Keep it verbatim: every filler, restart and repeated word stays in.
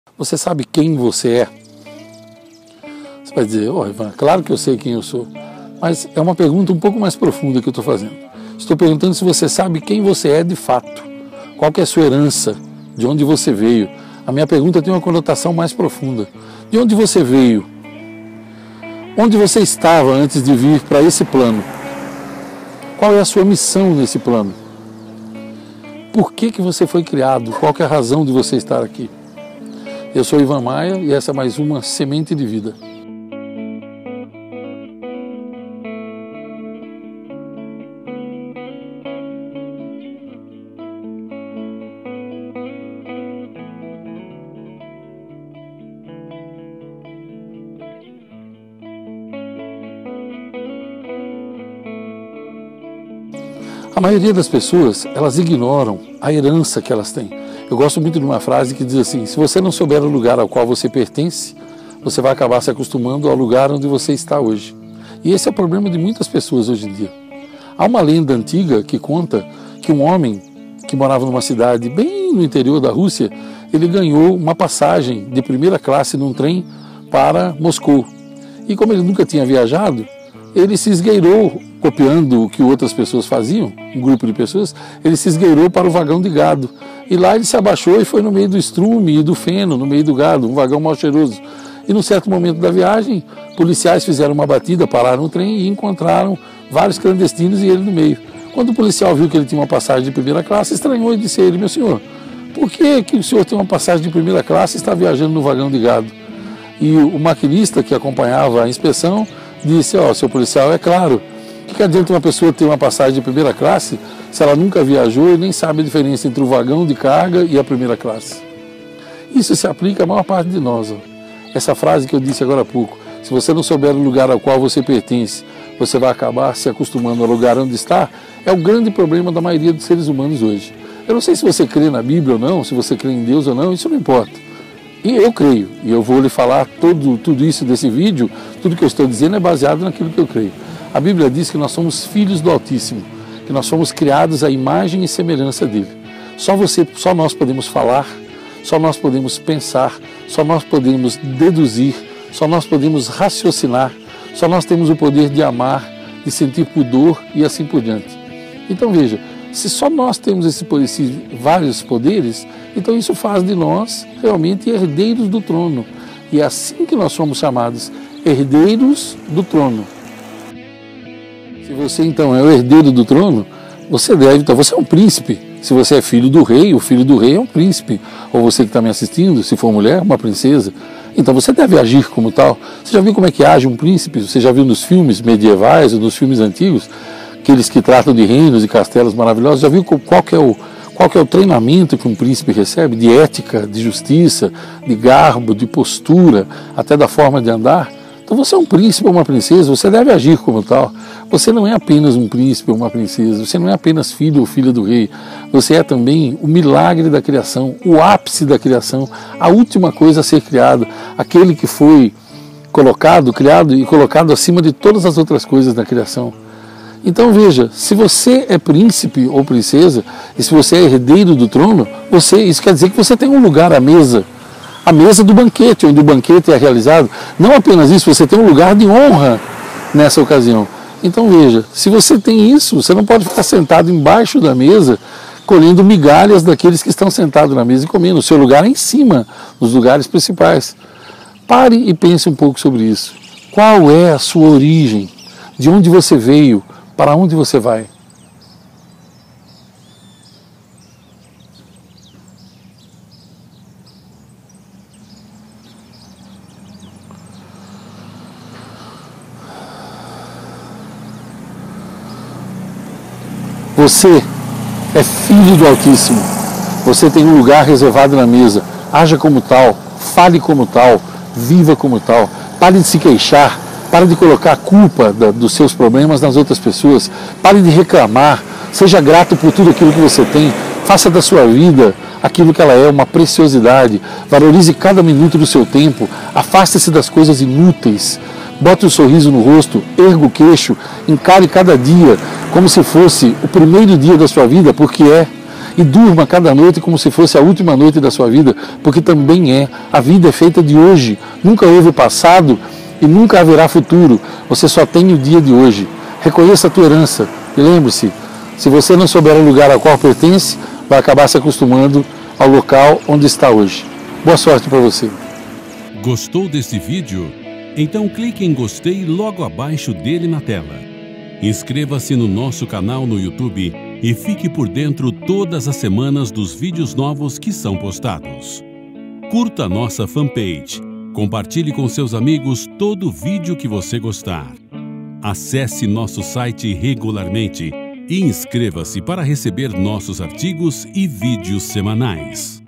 Você sabe quem você é? Você vai dizer, oh, Ivan, claro que eu sei quem eu sou. Mas é uma pergunta um pouco mais profunda que eu estou fazendo. Estou perguntando se você sabe quem você é de fato. Qual que é a sua herança? De onde você veio? A minha pergunta tem uma conotação mais profunda. De onde você veio? Onde você estava antes de vir para esse plano? Qual é a sua missão nesse plano? Por que que você foi criado? Qual que é a razão de você estar aqui? Eu sou Ivan Maia e essa é mais uma Semente de Vida. A maioria das pessoas, elas ignoram a herança que elas têm. Eu gosto muito de uma frase que diz assim, se você não souber o lugar ao qual você pertence, você vai acabar se acostumando ao lugar onde você está hoje. E esse é o problema de muitas pessoas hoje em dia. Há uma lenda antiga que conta que um homem que morava numa cidade bem no interior da Rússia, ele ganhou uma passagem de primeira classe num trem para Moscou. E como ele nunca tinha viajado, ele se esgueirou, copiando o que outras pessoas faziam, um grupo de pessoas, ele se esgueirou para o vagão de gado. E lá ele se abaixou e foi no meio do estrume e do feno, no meio do gado, um vagão mal cheiroso. E num certo momento da viagem, policiais fizeram uma batida, pararam o trem e encontraram vários clandestinos e ele no meio. Quando o policial viu que ele tinha uma passagem de primeira classe, estranhou e disse a ele, meu senhor, por que, que o senhor tem uma passagem de primeira classe e está viajando no vagão de gado? E o maquinista que acompanhava a inspeção disse, ó, oh, seu policial, é claro, o que adianta uma pessoa ter uma passagem de primeira classe se ela nunca viajou e nem sabe a diferença entre o vagão de carga e a primeira classe? Isso se aplica à maior parte de nós. Ó. Essa frase que eu disse agora há pouco, se você não souber o lugar ao qual você pertence, você vai acabar se acostumando ao lugar onde está, é o grande problema da maioria dos seres humanos hoje. Eu não sei se você crê na Bíblia ou não, se você crê em Deus ou não, isso não importa. E eu creio, e eu vou lhe falar todo, tudo isso desse vídeo, tudo que eu estou dizendo é baseado naquilo que eu creio. A Bíblia diz que nós somos filhos do Altíssimo, que nós somos criados à imagem e semelhança dele. Só você, só nós podemos falar, só nós podemos pensar, só nós podemos deduzir, só nós podemos raciocinar, só nós temos o poder de amar, de sentir pudor e assim por diante. Então veja, se só nós temos esse, esses vários poderes, então isso faz de nós realmente herdeiros do trono. E é assim que nós somos chamados, herdeiros do trono. Se você então é o herdeiro do trono, você deve, então você é um príncipe. Se você é filho do rei, o filho do rei é um príncipe. Ou você que está me assistindo, se for mulher, uma princesa. Então você deve agir como tal. Você já viu como é que age um príncipe? Você já viu nos filmes medievais ou nos filmes antigos? Aqueles que tratam de reinos e castelos maravilhosos, já viu qual que é o, qual que é o treinamento que um príncipe recebe? De ética, de justiça, de garbo, de postura, até da forma de andar. Então você é um príncipe ou uma princesa, você deve agir como tal. Você não é apenas um príncipe ou uma princesa, você não é apenas filho ou filha do rei. Você é também o milagre da criação, o ápice da criação, a última coisa a ser criada, aquele que foi colocado, criado e colocado acima de todas as outras coisas da criação. Então veja, se você é príncipe ou princesa, e se você é herdeiro do trono, você, isso quer dizer que você tem um lugar à mesa, a mesa do banquete, onde o banquete é realizado. Não apenas isso, você tem um lugar de honra nessa ocasião. Então veja, se você tem isso, você não pode ficar sentado embaixo da mesa, colhendo migalhas daqueles que estão sentados na mesa e comendo. O seu lugar é em cima, nos lugares principais. Pare e pense um pouco sobre isso. Qual é a sua origem? De onde você veio? Para onde você vai? Você é filho do Altíssimo. Você tem um lugar reservado na mesa. Haja como tal, fale como tal, viva como tal. Pare de se queixar. Pare de colocar a culpa da, dos seus problemas nas outras pessoas. Pare de reclamar. Seja grato por tudo aquilo que você tem. Faça da sua vida aquilo que ela é, uma preciosidade. Valorize cada minuto do seu tempo. Afaste-se das coisas inúteis. Bote um sorriso no rosto, erga o queixo, encare cada dia como se fosse o primeiro dia da sua vida, porque é. E durma cada noite como se fosse a última noite da sua vida, porque também é. A vida é feita de hoje. Nunca houve passado e nunca haverá futuro. Você só tem o dia de hoje. Reconheça a tua herança e lembre-se, se você não souber o lugar ao qual pertence, vai acabar se acostumando ao local onde está hoje. Boa sorte para você. Gostou desse vídeo? Então clique em gostei logo abaixo dele na tela. Inscreva-se no nosso canal no YouTube e fique por dentro todas as semanas dos vídeos novos que são postados. Curta nossa fanpage. Compartilhe com seus amigos todo vídeo que você gostar. Acesse nosso site regularmente e inscreva-se para receber nossos artigos e vídeos semanais.